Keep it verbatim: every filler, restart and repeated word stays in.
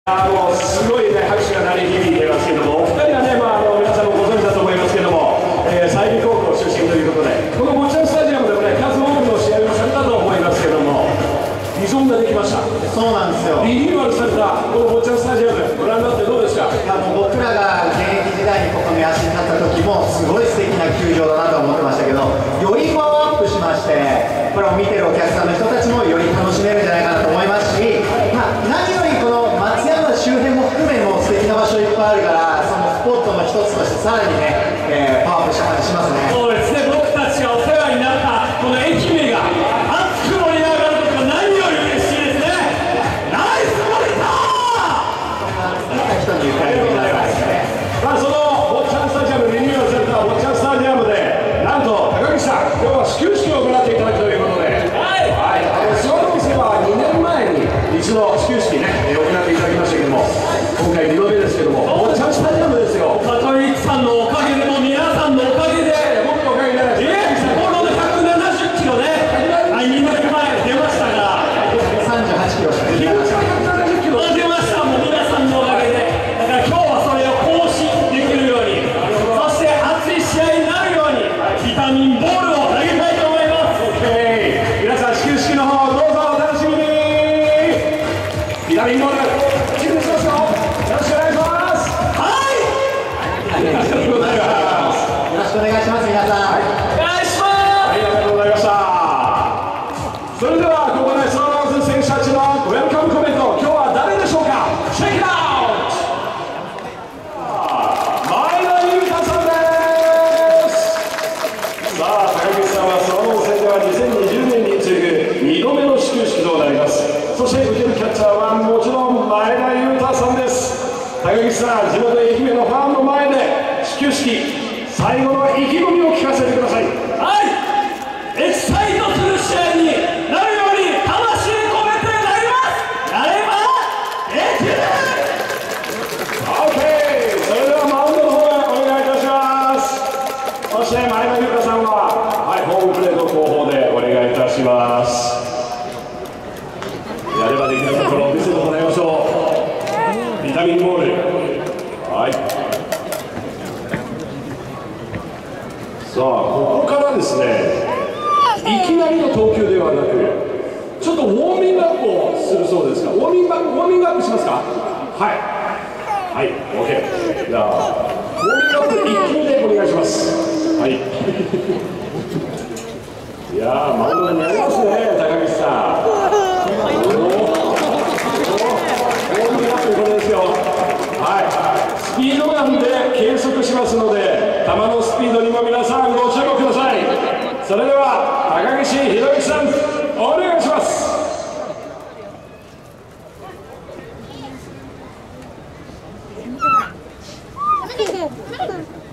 あのすごいね拍手が鳴り響いていますけども、お二人はね、まあ、あの皆さんもご存知だと思いますけども、えー、済美高校出身ということで、このボッチャンスタジアムでもね、数多くの試合をされたと思いますけども、リゾンができました。 そうなんですよ。 リニューアルされたこのボッチャンスタジアム、ご覧になってどうですか？ いや、もう僕らが現役時代にここに足に立った時もすごい素敵な球場だなと思ってましたけど、よりパワーアップしまして、これを見てるお客さんの人たちもより楽しめるんじゃないかなと思いますし、まあ、何よりこの松山周辺も含めも素敵な場所いっぱいあるから、そのスポットの一つとしてさらにね、えー、パワーアップした感じしますね。 そうですね、僕たちがお世話になったこの愛媛が熱く盛り上がることが何より嬉しいですね。ナイスモニター。 人に言ってくださいね。 まあ、そのボッチャンスタジアムリニューアルされたボッチャンスタジアムで、なんと高木さん、今日は始球式を行っていただくということで、はい、はい、あのスワローズはにねんまえに一度始球式ね、行っていただきましたけども、今回にどめですけども、ボッチャンスタジアムですよ。 高木さんのおかげでも皆さんのおかげで、 僕のおかげで、 フォローでひゃくななじゅっキロね、にねんまえ出ましたが、 さんじゅうはちキロしか出てなかった。 出ました、もう皆さんのおかげで、だから今日はそれを更新できるように、そして熱い試合になるように、ビタミンボールを投げたいと思います。 OK、 皆さん始球式の方どうぞお楽しみに。ビタミンボール準備しますよ。よろしくお願いします。 はい、 ありがとうございます。 よろしくお願いします、皆さん。 はい、 お願いします。 ありがとうございました。それではここでスワローズ選手たちのウェルカムコメント、今日は誰でしょうか。チェックアウト。前田裕太さんです。さあ、高木さんはスワローズ戦ではにせんにじゅうねんに次ぐにどめの始球式となります。そして受けるキャッチャーはもちろん前田裕太さんです。高木さん、地元愛媛のファンの前で始球式最後の意気込みを聞かせてください。 はい、エキサイトする試合になるように魂込めて投げます。やればできる。 OK、 それではマウンドの方へお願いいたします。そして前田裕太さんは、はい、ホームプレート後方でお願いいたします。やればできるところを見せてもらいましょう。ビタミンボール、はい、さあここからですね、いきなりの投球ではなく、ちょっとウォーミングアップをするそうですが、ウォーミングアップ、ウォーミングアップしますか。はいはい、OK。じゃあウォーミングアップいっきゅうでお願いします。はいいやー、マウンドになりますね、高岸さん。おー、ウォーミングアップ、これですよ。はい、スピードガンで計測しますので、球のスピードにも皆さんご注目ください。それでは高岸宏之さん、お願いします。 Thank you.